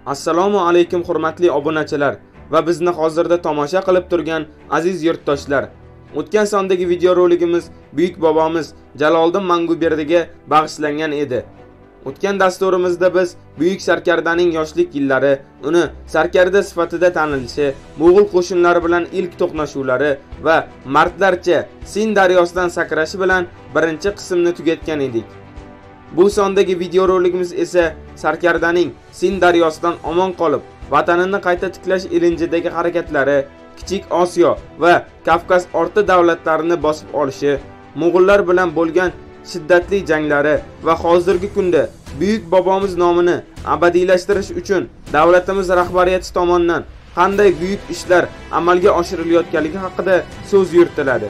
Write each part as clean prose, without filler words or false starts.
Assalomu alaykum hurmatli obunachilar va bizni hozirda tomosha qilib turgan aziz yurtdoshlar. O'tgan sondagi videorolikimiz buyuk bobomiz Jaloliddin Manguberdiga bag'ishlangan edi. O'tgan dasturimizda biz buyuk sarkardaning yoshlik yillari, uni sarkarda sifatida tanilishi, Mo'g'ul qo'shinlari bilan ilk to'qnashuvlari va mardlarcha Sind daryosidan sakrashi bilan birinchi qismni tugatgan edik. Bu sondagi videorolikimiz esa sarkardaning Sind daryosidan omon qolib, vatanini qayta tiklash ilinjidagi harakatlari, Kichik Osiyo va Kavkaz orti davlatlarini bosib olishi, Mo'g'ullar bilan bo'lgan shiddatli janglari va hozirgi kunda buyuk bobomiz nomini abadiylashtirish uchun davlatimiz rahbariyati tomonidan qanday buyuk ishlar amalga oshirilayotganligi haqida so'z yuritiladi.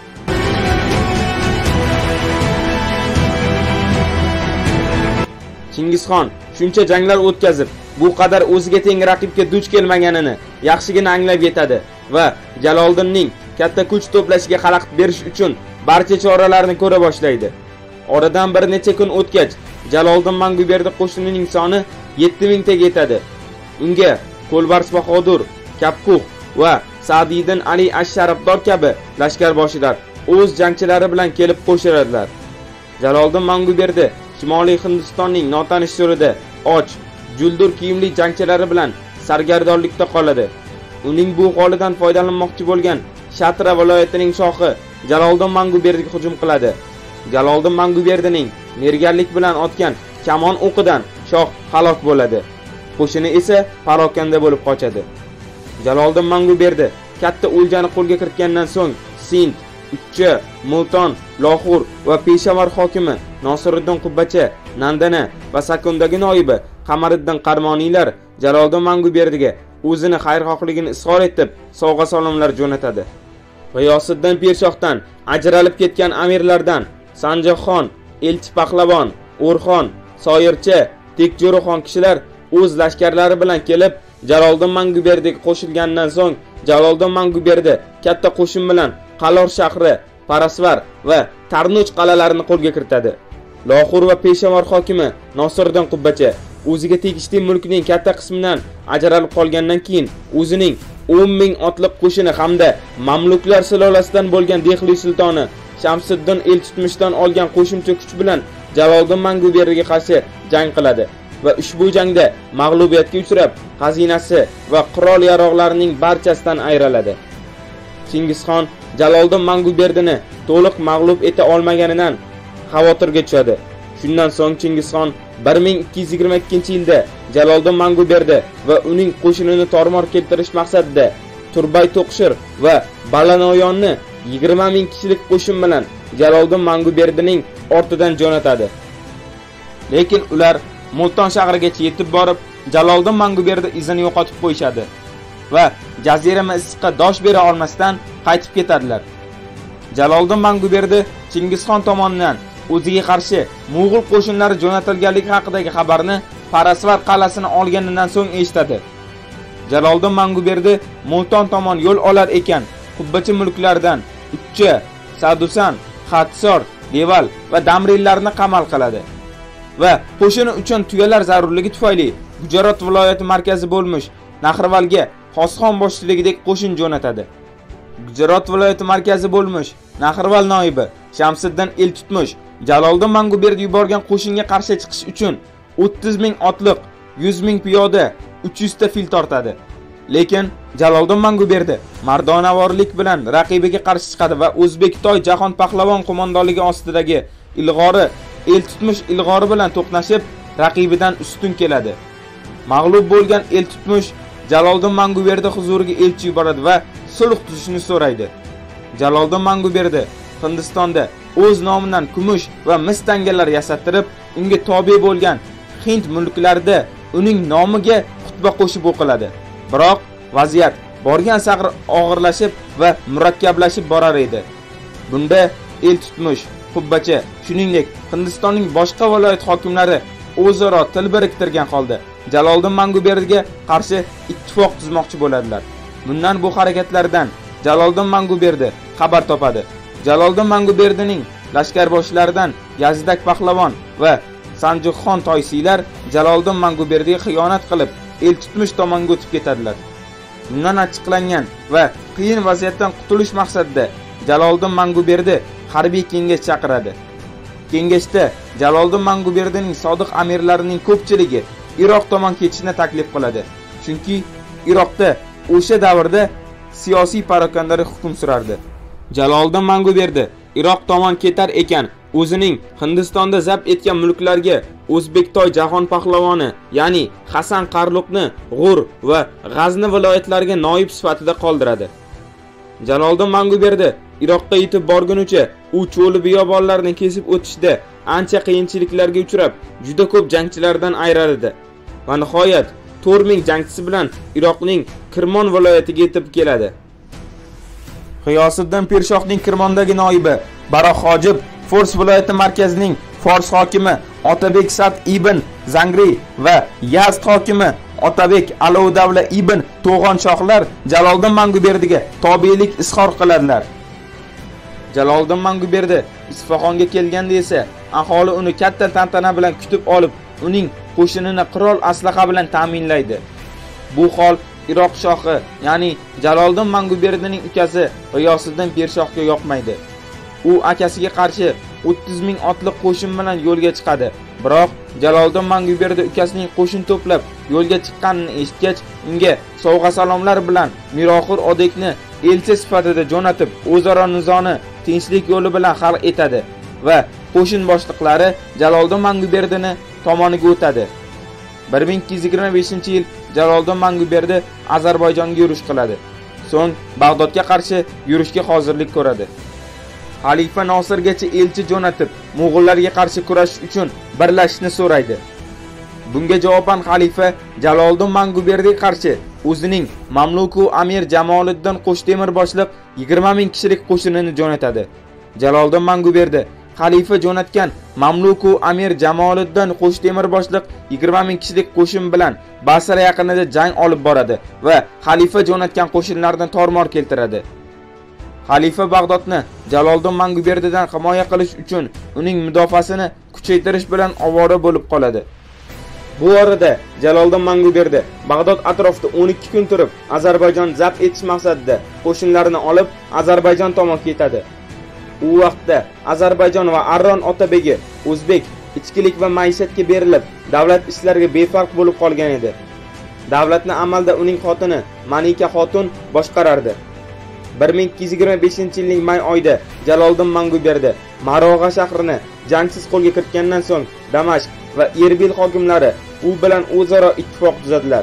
Chingizxon shuncha janglar o'tkazib, bu qadar o'ziga teng raqibga duch kelmaganini yaxshigina anglab yetadi va Jaloliddinning katta kuch to'plashiga xalaqit berish uchun barcha choralarni ko'ra boshlaydi. Oradan bir necha kun o'tgach, Jaloliddin Manguberdi qo'shinining soni 7000 taga yetadi. Unga Qo'lbars Bahodur, Kapquq va Sa'diddin Ali ash-Sharafdor kabi lashkarboshilar o'z jangchilari bilan kelib qo'shiladilar. Jaloliddin Manguberdi Shimoliy Hindistonning notanish so'rida och, juldur kiyimli jangchilari bilan sargardonlikda qoladi. Uning bu holidan foydalanmoqchi bo'lgan Shatra viloyatining shohi Jaloliddin Manguberdiga hujum qiladi. Jaloliddin Manguberdining merganlik bilan otgan kamon o'qidan shoh halok bo'ladi. Qo'shini esa parokanda bo'lib qochadi. Jaloliddin Manguberdi katta o'ljani qo'lga kiritgandan so'ng Sind, Uchcha, Multon, Lohur va Peshawar hokimi Nosiruddin Qubbacha, Nandana va Sakundagi noibi Qamariddin Qarmoniylar Jaloliddin Manguberdiga o'zini xayrixohligini izhor etib, sovg'a-salomlar jo'natadi. G'iyosiddin Pirshohdan ajralib ketgan amirlardan Sanjaqxon, Elchi Pahlavon, O'rxon, Soyircha, Tekjo'rixon kishilar o'z lashkarlari bilan kelib Jaloliddin Manguberdiga qo'shilgandan so'ng Jaloliddin Manguberdi katta qo'shin bilan Qalor shahri, Parasvar va Tarnuch qalalarini qo'lga kiritadi. Lohur va Peshawar hokimi Nosiruddin Qubbacha o'ziga tegishli mulkining katta qismidan ajralib qolgandan keyin o'zining 10,000 otliq qo'shini hamda Mamluklar silolasidan bo'lgan Dehli sultoni Shamsiddin Eltutmishdan olgan qo'shimcha kuch bilan Jaloliddin Manguberdiga qarshi jang qiladi va ushbu jangda mag'lubiyatga uchrab, xazinasi va qurol yaroqlarining barchasidan ayriladi. Chingizxon Jaloliddin Manguberdini to'liq mag'lub eta olmaganidan xavotirga tushadi. Shundan so'ng Chingizxon 1222-yilda Jaloliddin Manguberdi va uning qo'shinini tormor keltirish maqsadida Turbay To'qshir va Balanoyonni 20,000 kishilik qo'shin bilan Jaloliddin Manguberdining ortidan jo'natadi. Lekin ular Multon shahrigacha yetib borib, Jaloliddin Manguberdi izini yo'qotib qo'yishadi va jazirama issiqqa dosh bera olmasdan qaytib ketadilar. Jaloliddin Manguberdi Chingizxon tomonidan o'ziga qarshi Mo'g'ul qo'shinlari jo'natilganligi haqidagi xabarni Parasvar qal'asini olganidan so'ng eshitadi. Jaloliddin Manguberdi Multon tomon yo'l olar ekan, Qubbacha mulklaridan Uchcha, Sadusan, Xatsor, Deval va Damrillarni qamal qiladi va qo'shini uchun tuyalar zarurligi tufayli Gujarot viloyati markazi bo'lmish Naxirvalga Xosxon boshchiligidagi qo'shin jo'natadi. Gujarot viloyati markazi bo'lmish Naxirval noibi Shamsiddin Eltutmish Jaloliddin Manguberdi yuborgan qo'shinga qarshi chiqish uchun 30,000 otliq, 100,000 piyoda, 300 ta fil tortadi. Lekin Jaloliddin Manguberdi mardonavorlik bilan raqibiga qarshi chiqadi va O'zbektoy Jahon Pahlavon qo'mondonligi ostidagi ilg'ori Eltutmish ilg'ori bilan to'qnashib, raqibidan ustun keladi. Mag'lub bo'lgan Eltutmish Jaloliddin Manguberdi huzuriga elchi yuboradi va sulh tuzishni so'raydi. Jaloliddin Manguberdi Hindistonda o'z nomidan kumush va mis tangalar yasattirib, unga tobe bo'lgan Hind mulklarida uning nomiga xutba qo'shib o'qiladi. Biroq vaziyat borgan sari og'irlashib va murakkablashib borar edi. Bunda Eltutmish, Qubbacha, shuningdek Hindistonning boshqa viloyat hokimlari o'zaro til biriktirgan holda Jaloliddin Manguberdiga qarshi ittifoq tuzmoqchi bo'ladilar. Bundan bu harakatlardan Jaloliddin Manguberdi xabar topadi. Jaloliddin Manguberdining lashkarboshlaridan Yazdak Pahlavon va Sanjaqxon toysiylar Jaloliddin Manguberdiga xiyonat qilib, Eltutmish tomonga o'tib ketadilar. Bundan achchiqlangan va qiyin vaziyatdan qutulish maqsadida Jaloliddin Manguberdi harbiy kengash chaqiradi. Kengashda Jaloliddin Manguberdining sodiq amirlarining ko'pchiligi Iroq tomon ketishni taklif qiladi. Chunki Iroqda o'sha davrda siyosiy parokandalik hukm surardi. Jaloliddin Manguberdi Iroq tomon ketar ekan, o'zining Hindistonda zabt etgan mulklarga O'zbektoy Jahon pahlavoni, ya'ni Hasan Qarluqni G'ur va G'azni viloyatlariga noyib sifatida qoldiradi. Jaloliddin Manguberdi Iroqqa yetib borgunicha u cho'li biyobonlarni kesib o'tishda ancha qiyinchiliklarga uchrab, juda ko'p jangchilardan ayrildi va nihoyat 4000 jangchisi bilan Iroqning Kirmon viloyatiga yetib keladi. G'iyosiddin Pirshohning Kirmondagi noibi Baroq Hojib, Fors viloyati markazining Fors hokimi Otabek Sad ibn Zangri va Yazd hokimi Otabek Alovdavla ibn To'g'on shohlar Jaloliddin Manguberdiga tobelik izhor qiladilar. Jaloliddin Manguberdi Isfahonga kelganda esa aholi uni katta tantana bilan kutib olib, uning qo'shinini qurol aslaha bilan ta'minlaydi. Bu hol Iroq shohi, ya'ni Jaloliddin Manguberdining ukasi G'iyosiddin Pirshohga yoqmaydi. U akasiga qarshi 30,000 otliq qo'shin bilan yo'lga chiqadi. Biroq Jaloliddin Manguberdi ukasining qo'shin to'plab yo'lga chiqqanini eshitgach, unga sovg'a-salomlar bilan Miroxur Odekni elchi sifatida jo'natib, o'zaro nizoni tinchlik yo'li bilan hal etadi va qo'shin boshliqlari Jaloliddin Manguberdini tomoniga o'tadi. 1225-yil Jaloliddin Manguberdi Ozarbayjonga yurish qiladi. So'ng Bag'dodga qarshi yurishga hozirlik ko'radi. Xalifa Nosirgacha elchi jo'natib, Mo'g'ullarga qarshi kurashish uchun birlashishni so'raydi. Bunga javoban xalifa Jaloliddin Manguberdiga qarshi o'zining mamluku amir Jamoliddin Qo'shtemir boshliq 20,000 kishilik qo'shinini jo'natadi. Jaloliddin Manguberdi xalifa jo'natgan mamluku amir Jamoliddin Qo'shtemir boshliq 20,000 kishilik qo'shin bilan Basra yaqinida jang olib boradi va xalifa jo'natgan qo'shinlarni tormor keltiradi. Xalifa Bag'dodni Jaloliddin Manguberdidan himoya qilish uchun uning mudofaasini kuchaytirish bilan ovora bo'lib qoladi. Bu orada Jaloliddin Manguberdi Bag'dod atrofida 12 kun turib, Ozarbayjon zabt etish maqsadida qo'shinlarini olib, Ozarbayjon tomon ketadi. U vaqtda Ozarbayjon va Arron Otabegi o'zbek ichkilik va maishatga berilib, davlat ishlariga befarq bo'lib qolgan edi. Davlatni amalda uning xotini Malika xotun boshqarardi. 1225-yilning may oyida Jaloliddin Manguberdi Marog'a shahrini jangsiz qo'lga kiritgandan so'ng Damashq va Erbil hokimlari u bilan o'zaro ittifoq tuzadilar.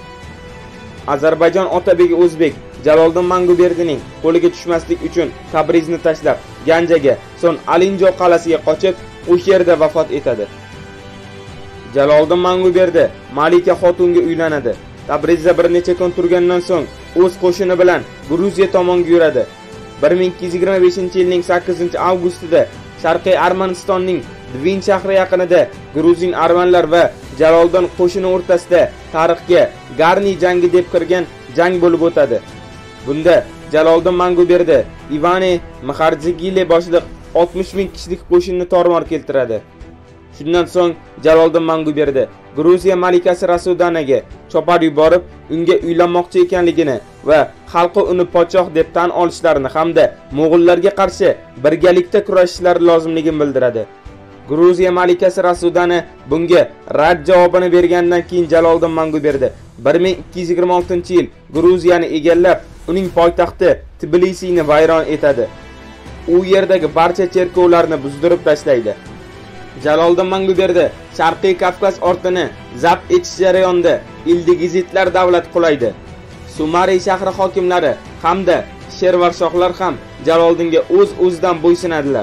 Ozarbayjon Otabegi o'zbek Jaloliddin Manguberdining qo'liga tushmaslik uchun Tabrizni tashlab, Ganjaga, so'ng Alinjo qal'asiga qochib, o'sha yerda vafot etadi. Jaloliddin Manguberdi Malika xotunga uylanadi. Tabrizda bir necha kun turgandan so'ng o'z qo'shini bilan Gruziya tomonga yuradi. 1225-yilning 8-avgustida Sharqiy Armanistonning Dvin shahri yaqinida gruzin armanlar va Jaloliddin qo'shini o'rtasida tarixga Garni jangi deb kirgan jang bo'lib o'tadi. Bunda Jaloliddin Manguberdi Ivane Mixarjigile boshliq 60,000 kishilik qo'shinni tormor keltiradi. Shundan so'ng Jaloliddin Manguberdi Gruziya malikasi Rasudanaga chopar yuborib, unga uylanmoqchi ekanligini va xalqi uni podshoh deb tan olishlarini hamda Mo'g'ullarga qarshi birgalikda kurashishlari lozimligini bildiradi. Gruziya malikasi Rasudana bunga rad javobini bergandan keyin Jaloliddin Manguberdi 1226-yil Gruziyani egallab, uning poytaxti Tbilisini vayron etadi. U yerdagi barcha cherkovlarni buzdirib tashlaydi. Jaloliddin Manguberdi Sharqiy Kavkaz ortini zabt etish jarayonida Ildigizitlar davlat qulaydi. Sumariy shahri hokimlari hamda Shervar shohlar ham Jaloliddinga o'z-o'zidan bo'ysunadilar.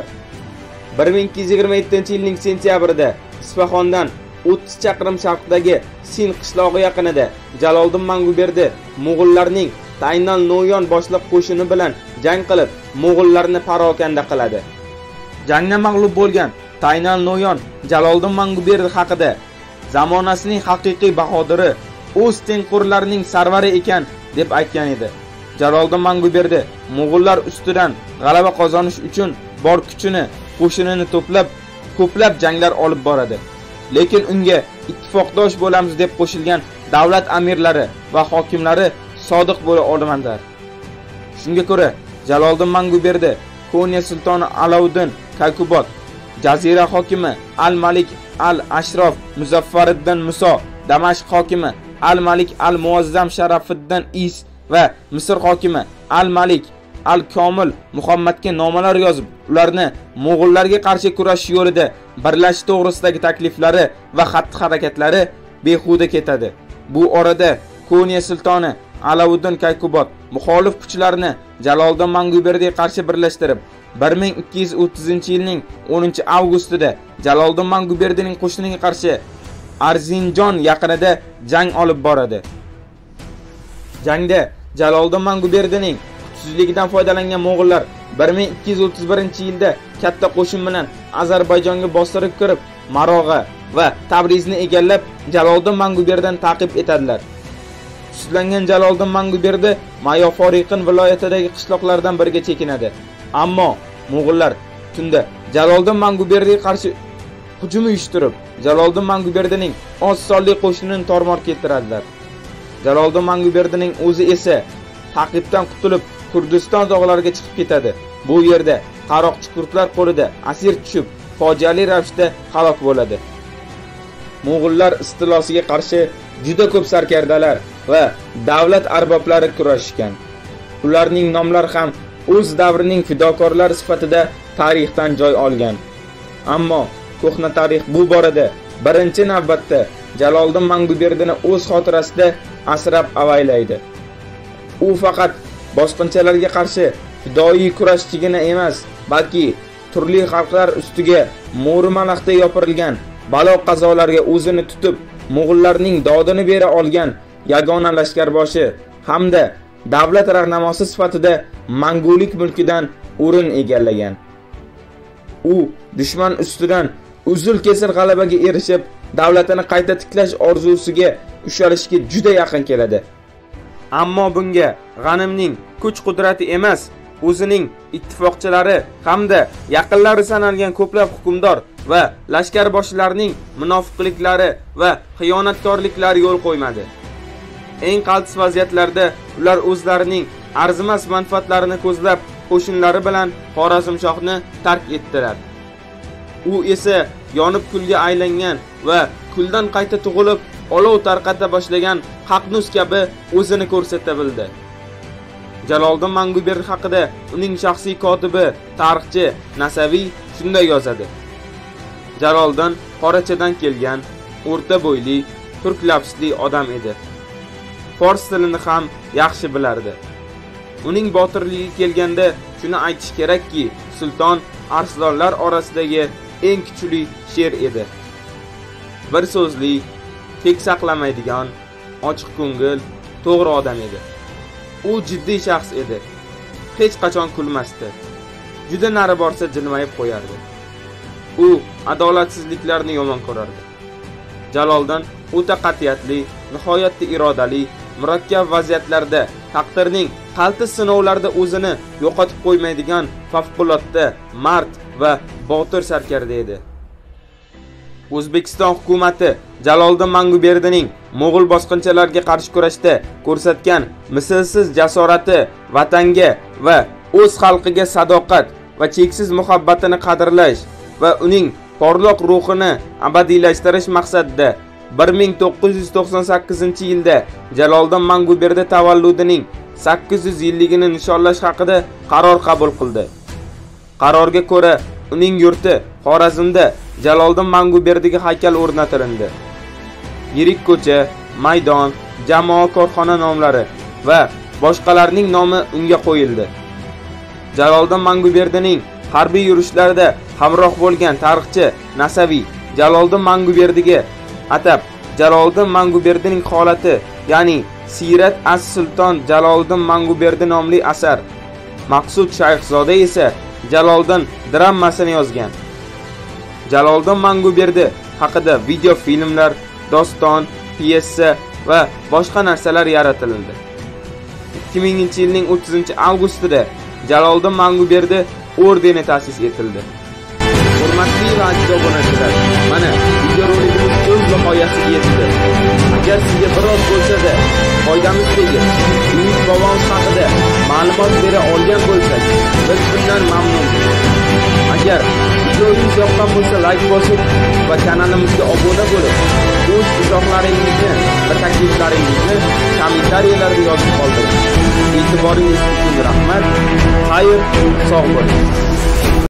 1227-yilning sentyabrida Isfahondan 30 chaqirim sharqdagi Sin qishlog'i yaqinida Jaloliddin Manguberdi Mo'g'ullarning Taynal No'yon boshliq qo'shini bilan jang qilib, Mo'g'ullarni parokanda qiladi. Jangda mag'lub bo'lgan Taynal No'yon Jaloliddin Manguberdi haqida zamonasining haqiqiy bahodiri, o'z tengqurlarining sarvari ekan deb aytgan edi. Jaloliddin Manguberdi Mo'g'ullar ustidan g'alaba qozonish uchun bor kuchini, qo'shinini to'plab, ko'plab janglar olib boradi. Lekin unga ittifoqdosh bo'lamiz deb qo'shilgan davlat amirlari va hokimlari sodiq bo'la olmadilar. Shunga ko'ra, Jaloliddin Manguberdi Konya sultoni Alauddin Kaykubod, Jazira hokimi Al-Malik Al-Ashrof Muzaffariddin Muso, Damashq hokimi Al-Malik Al-Muazzam Sharafiddin Is va Misr hokimi Al-Malik Al-Komil Muhammadga nomalar yozib, ularni Mo'g'ullarga qarshi kurashish yo'lida birlashish to'g'risidagi takliflari va xatti-harakatlari behuda ketadi. Bu orada Konya sultoni Alauddin Kaykubod muxolif kuchlarni Jaloliddin Manguberdiga qarshi birlashtirib, 1230-yilning 10-avgustida Jaloliddin Manguberdining qo'shiniga qarshi Arzinjon yaqinida jang olib boradi. Jangda Jaloliddin Manguberdining kuchsizligidan foydalangan Mo'g'ullar 1231-yilda katta qo'shin bilan Ozarbayjonga bostirib kirib, Marog'a va Tabrizni egallab, Jaloliddin Manguberdidan ta'qib etadilar. Kuchsizlangan Jaloliddin Manguberdi Mayo Foriqin viloyatidagi qishloqlardan biriga chekinadi. Ammo Mo'g'ullar tunda Jaloliddin Manguberdiga qarshi hujum uyushtirib, Jaloliddin Manguberdining oz sonli qo'shinini tormor keltiradilar. Jaloliddin Manguberdining o'zi esa ta'qibdan qutulib Kurdiston tog'lariga chiqib ketadi. Bu yerda qaroqchi kurdlar qo'lida asir tushib, fojiali ravishda halok bo'ladi. Mo'g'ullar istilosiga qarshi juda ko'p sarkardalar va davlat arboblari kurashgan. Ularning nomlari ham o'z davrining fidokorlari sifatida tarixdan joy olgan. Ammo ko'hna tarix bu borada birinchi navbatda Jaloliddin Manguberdini o'z xotirasida asrab avaylaydi. U faqat bosqinchilarga qarshi fidoyi kurashchigina emas, balki turli xalqlar ustiga mo'ri-malaxda yopirilgan balo-qazolarga o'zini tutib, Mo'g'ullarning dodini bera olgan yagona lashkarboshi hamda davlat rahnamosi sifatida mangulik mulkidan o'rin egallagan. U dushman ustidan uzul-kesir g'alabaga erishib, davlatini qayta tiklash orzusiga ushalishga juda yaqin keladi. Ammo bunga G'animning kuch-qudrati emas, o'zining ittifoqchilari hamda yaqinlari sanalgan ko'plab hukmdor va lashkarboshilarning munofiqliklari va xiyonatkorliklari yo'l qo'ymadi. Eng qaltis vaziyatlarda ular o'zlarining arzimas manfaatlarini ko'zlab qo'shinlari bilan Xorazmshohni tark etdilar. U esa yonib kulga aylangan va kuldan qayta tug'ilib, olov tarqata boshlagan Haqnus kabi o'zini ko'rsata bildi. Jaloliddin Manguberdi haqida uning shaxsiy kotibi, tarixchi Nasaviy shunday yozadi. Jaloliddin Qorachadan kelgan, o'rta bo'yli, turk lafzli odam edi. Fors tilini ham yaxshi bilardi. Uning botirligi kelganda shuni aytish kerakki, sulton arslonlar orasidagi eng kuchli sher edi. Bir so'zli, tek saqlamaydigan, ochiq ko'ngil, to'g'ri odam edi. U jiddiy shaxs edi. Hech qachon kulmasdi. Juda nari borsa jilmayib qo'yardi. U adolatsizliklarni yomon ko'rardi. Jaloliddin o'ta qat'iyatli, nihoyatda irodali, murakkab vaziyatlarda, taqdirning qaltis sinovlarida o'zini yo'qotib qo'ymaydigan favqulodda, mard va botir sarkarda edi. O'zbekiston hukumatı Jaloliddin Manguberdining Mo'g'ul bosqinchilarga qarshi kurashda ko'rsatgan mislsiz jasorati, vatanga va o'z xalqiga sadoqat va cheksiz muhabbatini qadrlash va uning porloq ruhini abadiylashtirish maqsadida 1998-yilda Jaloliddin Manguberdi tavalludining 800 yilligini nishonlash haqida qaror qabul qildi. Qarorga ko'ra, uning yurti Xorazmda Jaloliddin Manguberdiga haykal o'rnatildi. Yirik ko'cha, maydon, jamoa korxona nomlari va boshqalarning nomi unga qo'yildi. Jaloliddin Manguberdining harbiy yurishlarida hamroh bo'lgan tarixchi Nasaviy Jaloliddin Manguberdiga atab Jaloliddin Manguberdining holati, ya'ni Sirat as-Sulton Jaloliddin Manguberdi nomli asar, Maqsud Shayxzoda esa Jaloliddin drammasini yozgan. Jaloliddin Manguberdi haqida video filmlar, doston, pyesa va boshqa narsalar yaratildi. 2000-yilning 30-avgustida Jaloliddin Manguberdi ordeni ta'sis etildi. Hurmatli va aziz obunachilar, mana video roligimiz o'z nihoyasiga yetdi. Agar sizga biroz bo'lsa-da foydamiz tegib, buyuk bobomiz haqida ma'lumot bera olgan bo'lsak, biz bundan mamnunmiz. Agar videomiz yoqqan bo'lsa, like bosib va kanalimizga obuna bo'lib, o'z izohlaringizni va takliflaringizni kommentariyalarda yozib qoldiring. E'tiboringiz uchun rahmat. Xayr, sog' bo'ling.